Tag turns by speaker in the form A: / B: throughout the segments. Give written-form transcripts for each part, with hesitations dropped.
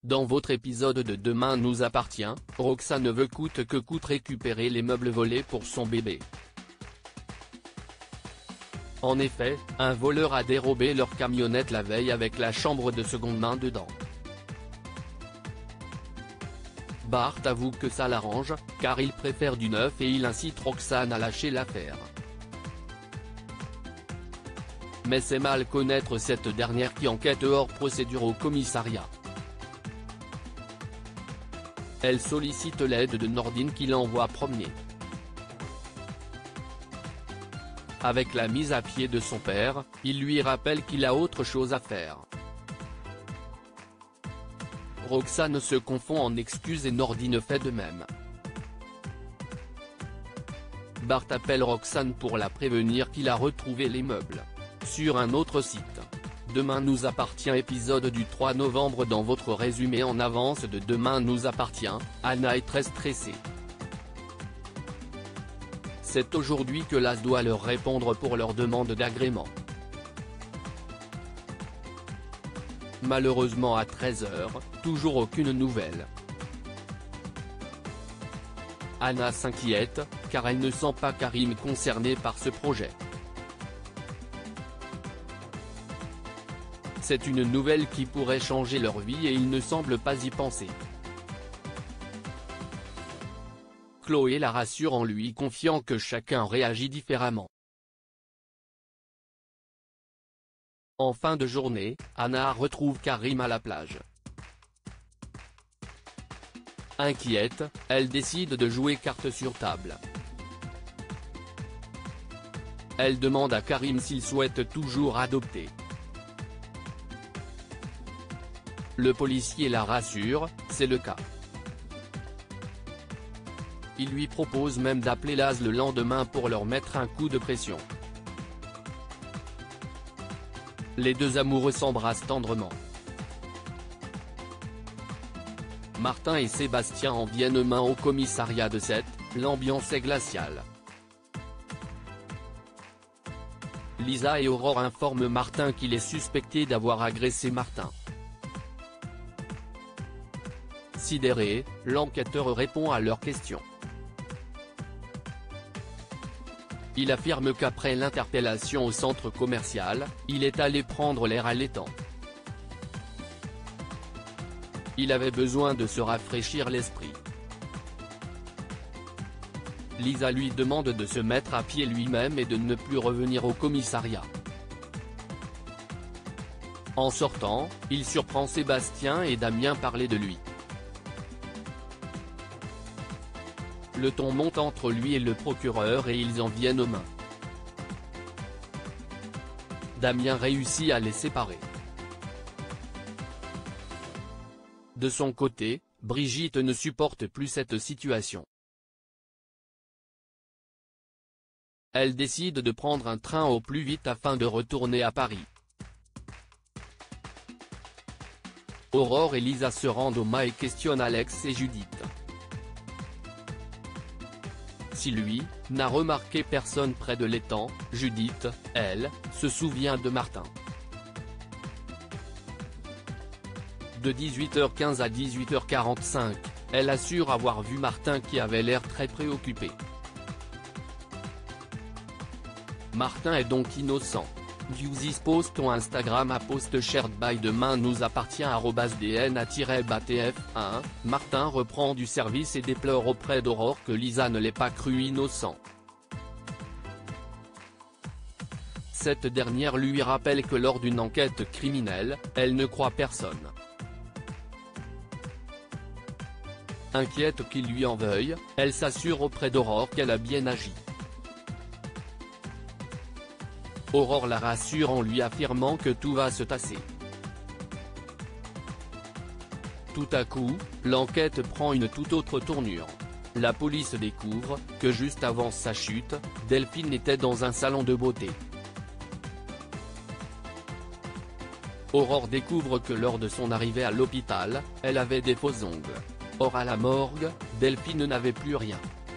A: Dans votre épisode de Demain nous appartient, Roxane veut coûte que coûte récupérer les meubles volés pour son bébé. En effet, un voleur a dérobé leur camionnette la veille avec la chambre de seconde main dedans. Bart avoue que ça l'arrange, car il préfère du neuf et il incite Roxane à lâcher l'affaire. Mais c'est mal connaître cette dernière qui enquête hors procédure au commissariat. Elle sollicite l'aide de Nordine qui l'envoie promener. Avec la mise à pied de son père, il lui rappelle qu'il a autre chose à faire. Roxane se confond en excuses et Nordine fait de même. Bart appelle Roxane pour la prévenir qu'il a retrouvé les meubles. Sur un autre site. Demain nous appartient épisode du 3 novembre. Dans votre résumé en avance de Demain nous appartient, Anna est très stressée. C'est aujourd'hui que l'AS doit leur répondre pour leur demande d'agrément. Malheureusement à 13 h, toujours aucune nouvelle. Anna s'inquiète, car elle ne sent pas Karim concerné par ce projet. C'est une nouvelle qui pourrait changer leur vie et il ne semble pas y penser. Chloé la rassure en lui confiant que chacun réagit différemment. En fin de journée, Anna retrouve Karim à la plage. Inquiète, elle décide de jouer carte sur table. Elle demande à Karim s'il souhaite toujours adopter. Le policier la rassure, c'est le cas. Il lui propose même d'appeler l'AS le lendemain pour leur mettre un coup de pression. Les deux amoureux s'embrassent tendrement. Martin et Sébastien en viennent main au commissariat de Sète, l'ambiance est glaciale. Lisa et Aurore informent Martin qu'il est suspecté d'avoir agressé Martin. Sidéré, l'enquêteur répond à leurs questions. Il affirme qu'après l'interpellation au centre commercial, il est allé prendre l'air à l'étang. Il avait besoin de se rafraîchir l'esprit. Lisa lui demande de se mettre à pied lui-même et de ne plus revenir au commissariat. En sortant, il surprend Sébastien et Damien parler de lui. Le ton monte entre lui et le procureur et ils en viennent aux mains. Damien réussit à les séparer. De son côté, Brigitte ne supporte plus cette situation. Elle décide de prendre un train au plus vite afin de retourner à Paris. Aurore et Lisa se rendent au mât et questionnent Alex et Judith. Si lui, n'a remarqué personne près de l'étang, Judith, elle, se souvient de Martin. De 18h15 à 18h45, elle assure avoir vu Martin qui avait l'air très préoccupé. Martin est donc innocent. Viewsis post ton Instagram à post shared by Demain nous appartient @dna-batf1. Martin reprend du service et déplore auprès d'Aurore que Lisa ne l'ait pas cru innocent. Cette dernière lui rappelle que lors d'une enquête criminelle, elle ne croit personne. Inquiète qu'il lui en veuille, elle s'assure auprès d'Aurore qu'elle a bien agi. Aurore la rassure en lui affirmant que tout va se tasser. Tout à coup, l'enquête prend une toute autre tournure. La police découvre que juste avant sa chute, Delphine était dans un salon de beauté. Aurore découvre que lors de son arrivée à l'hôpital, elle avait des faux ongles. Or à la morgue, Delphine n'avait plus rien.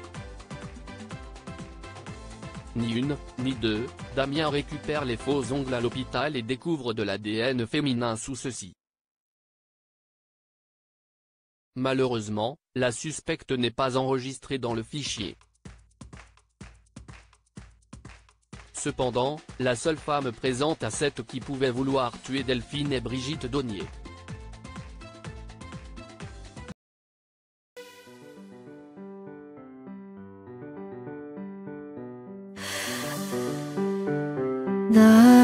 A: Ni une, ni deux, Damien récupère les faux ongles à l'hôpital et découvre de l'ADN féminin sous ceux-ci. Malheureusement, la suspecte n'est pas enregistrée dans le fichier. Cependant, la seule femme présente à cette qui pouvait vouloir tuer Delphine est Brigitte Daunier.
B: 나